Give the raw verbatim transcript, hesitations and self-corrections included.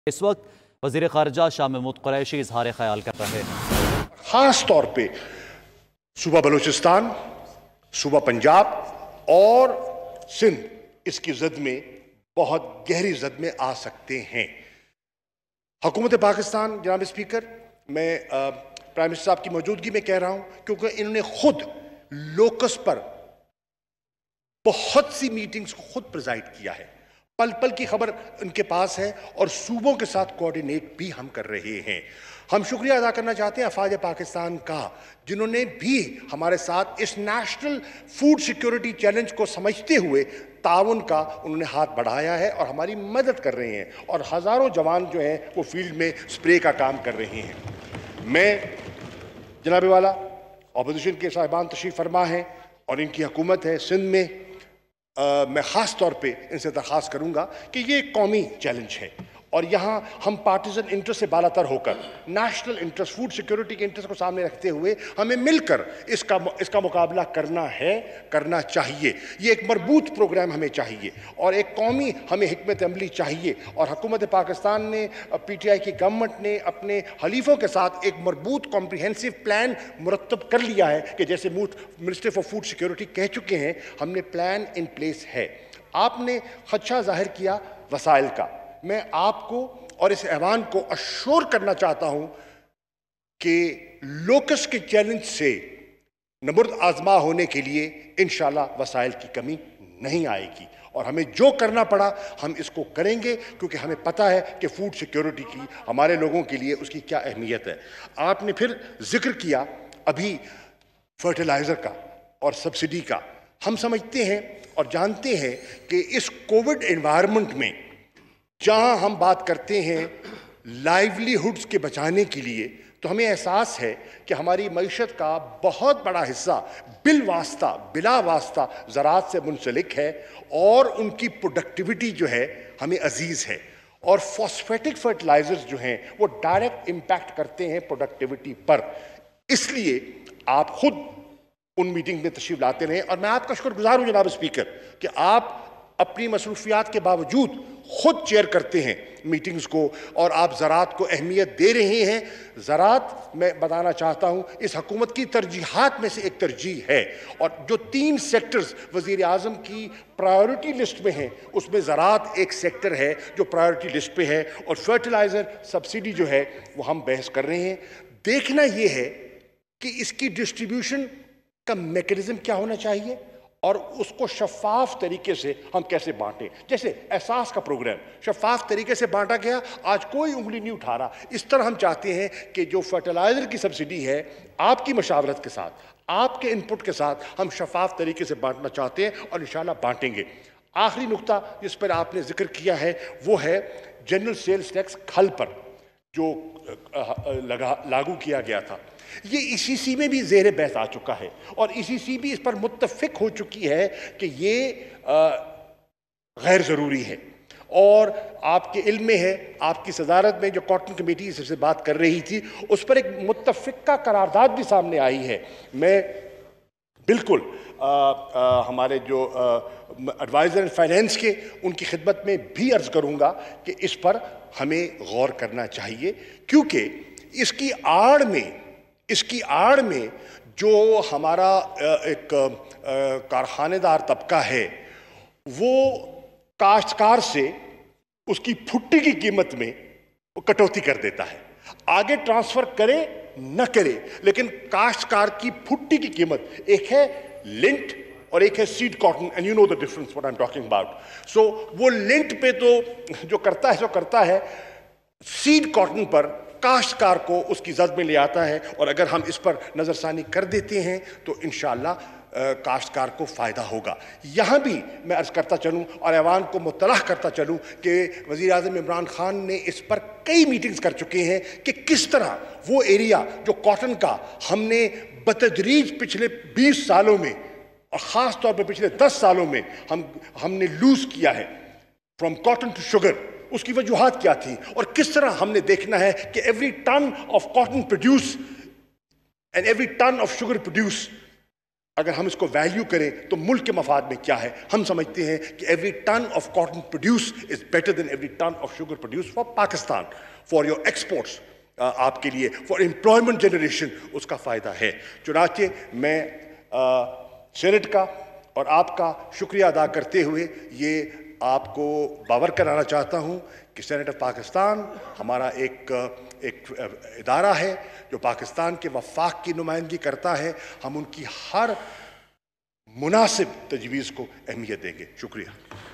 اس وقت وزیر خارجہ شاہ محمود قریشی اظہار خیال کر رہے ہیں۔ خاص طور پہ صوبہ بلوچستان، صوبہ پنجاب اور سندھ اس کی زد میں بہت گہری زد میں آ سکتے ہیں۔ حکومت پاکستان، جناب اسپیکر، میں پرائم منسٹر صاحب کی موجودگی میں کہہ رہا ہوں کیونکہ انہوں نے خود لوکس پر بہت سی میٹنگز کو خود پریزائیڈ کیا ہے، پل پل کی خبر ان کے پاس ہے اور صوبوں کے ساتھ کوارڈینیٹ بھی ہم کر رہے ہیں۔ ہم شکریہ ادا کرنا چاہتے ہیں افواج پاکستان کا، جنہوں نے بھی ہمارے ساتھ اس نیشنل فوڈ سیکیورٹی چیلنج کو سمجھتے ہوئے تعاون کا انہوں نے ہاتھ بڑھایا ہے اور ہماری مدد کر رہے ہیں، اور ہزاروں جوان جو ہیں وہ فیلڈ میں سپرے کا کام کر رہے ہیں۔ میں جناب والا اپوزیشن کے صاحبان تشریف فرما ہیں اور ان کی حکومت ہے سندھ میں، میں خاص طور پہ ان سے درخواست کروں گا کہ یہ ایک قومی چیلنج ہے اور یہاں ہم پارٹیزن انٹرسٹ سے بالا تر ہو کر نیشنل انٹرسٹ، فوڈ سیکیورٹی کے انٹرسٹ کو سامنے رکھتے ہوئے ہمیں مل کر اس کا اس کا مقابلہ کرنا ہے، کرنا چاہیے۔ یہ ایک مربوط پروگرام ہمیں چاہیے اور ایک قومی ہمیں حکمت عملی چاہیے، اور حکومت پاکستان نے، پی ٹی آئی کی گورنمنٹ نے اپنے حلیفوں کے ساتھ ایک مربوط کمپریہنسو پلان مرتب کر لیا ہے کہ جیسے منسٹر فار فوڈ سیکیورٹی کہہ چکے ہیں، ہم نے پلان ان پلیس ہے۔ آپ نے خدشہ ظاہر کیا وسائل کا، میں آپ کو اور اس ایوان کو اشور کرنا چاہتا ہوں کہ لوکس کے چیلنج سے نبرد آزما ہونے کے لیے انشاءاللہ وسائل کی کمی نہیں آئے گی، اور ہمیں جو کرنا پڑا ہم اس کو کریں گے، کیونکہ ہمیں پتہ ہے کہ فوڈ سیکیورٹی کی ہمارے لوگوں کے لیے اس کی کیا اہمیت ہے۔ آپ نے پھر ذکر کیا ابھی فرٹیلائزر کا اور سبسڈی کا۔ ہم سمجھتے ہیں اور جانتے ہیں کہ اس کووڈ انوائرمنٹ میں جہاں ہم بات کرتے ہیں لائیولی ہوڈز کے بچانے کے لیے، تو ہمیں احساس ہے کہ ہماری معیشت کا بہت بڑا حصہ بالواسطہ بلا واسطہ زراعت سے منسلک ہے، اور ان کی پروڈکٹیوٹی جو ہے ہمیں عزیز ہے، اور فاسفیٹک فرٹیلائزرز جو ہیں وہ ڈائریکٹ امپیکٹ کرتے ہیں پروڈکٹیوٹی پر۔ اس لیے آپ خود ان میٹنگ میں تشریف لاتے رہیں، اور میں آپ کا شکر گزار ہوں جناب اسپیکر کہ آپ اپنی مصروفیات کے باوجود خود چیئر کرتے ہیں میٹنگز کو، اور آپ زراعت کو اہمیت دے رہے ہیں۔ زراعت، میں بتانا چاہتا ہوں، اس حکومت کی ترجیحات میں سے ایک ترجیح ہے، اور جو تین سیکٹرز وزیر اعظم کی پرائیورٹی لسٹ میں ہیں اس میں زراعت ایک سیکٹر ہے جو پرائیورٹی لسٹ پہ ہے، اور فرٹیلائزر سبسڈی جو ہے وہ ہم بحث کر رہے ہیں۔ دیکھنا یہ ہے کہ اس کی ڈسٹریبیوشن کا میکانزم کیا ہونا چاہیے اور اس کو شفاف طریقے سے ہم کیسے بانٹیں۔ جیسے احساس کا پروگرام شفاف طریقے سے بانٹا گیا، آج کوئی انگلی نہیں اٹھا رہا۔ اس طرح ہم چاہتے ہیں کہ جو فرٹیلائزر کی سبسڈی ہے، آپ کی مشاورت کے ساتھ، آپ کے انپٹ کے ساتھ ہم شفاف طریقے سے بانٹنا چاہتے ہیں، اور انشاءاللہ بانٹیں گے۔ آخری نقطہ جس پر آپ نے ذکر کیا ہے وہ ہے جنرل سیلز ٹیکس کھل پر جو لگا لاگو کیا گیا تھا۔ یہ ای سی سی میں بھی زیر بحث آ چکا ہے، اور ای سی سی بھی اس پر متفق ہو چکی ہے کہ یہ غیر ضروری ہے، اور آپ کے علم میں ہے، آپ کی صدارت میں جو کاٹن کمیٹی اس سے بات کر رہی تھی، اس پر ایک متفقہ قرارداد بھی سامنے آئی ہے۔ میں بالکل ہمارے جو ایڈوائزر فائنینس کے ان کی خدمت میں بھی عرض کروں گا کہ اس پر ہمیں غور کرنا چاہیے، کیونکہ اس کی آڑ میں اس کی آڑ میں جو ہمارا ایک کارخانے دار طبقہ ہے وہ کاشتکار سے اس کی پھٹی کی قیمت میں وہ کٹوتی کر دیتا ہے، آگے ٹرانسفر کرے نہ کرے، لیکن کاشتکار کی پھٹی کی قیمت ایک ہے لنٹ اور ایک ہے seed cotton, and you know the difference what I am talking about. So وہ لنٹ پہ تو جو کرتا ہے سو کرتا ہے، سیڈ کاٹن پر کاشتکار کو اس کی زد میں لے آتا ہے، اور اگر ہم اس پر نظر ثانی کر دیتے ہیں تو انشاءاللہ کاشتکار کو فائدہ ہوگا۔ یہاں بھی میں عرض کرتا چلوں اور ایوان کو مطلع کرتا چلوں کہ وزیر اعظم عمران خان نے اس پر کئی میٹنگز کر چکے ہیں کہ کس طرح وہ ایریا جو کاٹن کا ہم نے بتدریج پچھلے بیس سالوں میں اور خاص طور پہ پچھلے دس سالوں میں ہم ہم نے لوز کیا ہے فرام کاٹن ٹو شوگر، اس کی وجوہات کیا تھیں، اور کس طرح ہم نے دیکھنا ہے کہ every ton of cotton produce and every ton of sugar produce اگر ہم اس کو ویلیو کریں تو ملک کے مفاد میں کیا ہے. ہم سمجھتے ہیں کہ every ton of cotton produce is better than every ton of sugar produce for Pakistan, for your exports, آپ کے لیے فار امپلائمنٹ جنریشن اس کا فائدہ ہے. چنانچہ میں سینٹ کا اور آپ کا شکریہ ادا کرتے ہوئے یہ آپ کو باور کرانا چاہتا ہوں کہ سینٹ آف پاکستان ہمارا ایک ایک ادارہ ہے جو پاکستان کے وفاق کی نمائندگی کرتا ہے. ہم ان کی ہر مناسب تجویز کو اہمیت دیں گے. شکریہ.